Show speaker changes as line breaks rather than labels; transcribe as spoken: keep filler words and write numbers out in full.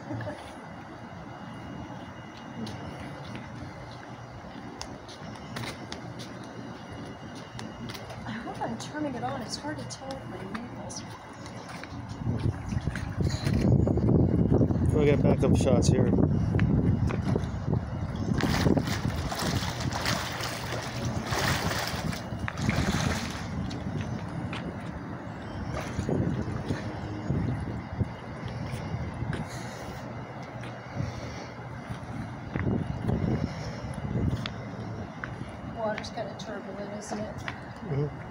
I hope I'm turning it on. It's hard to tell with my nails.
We'll get backup shots here.
Water's kind of turbulent, isn't it?
Mm-hmm.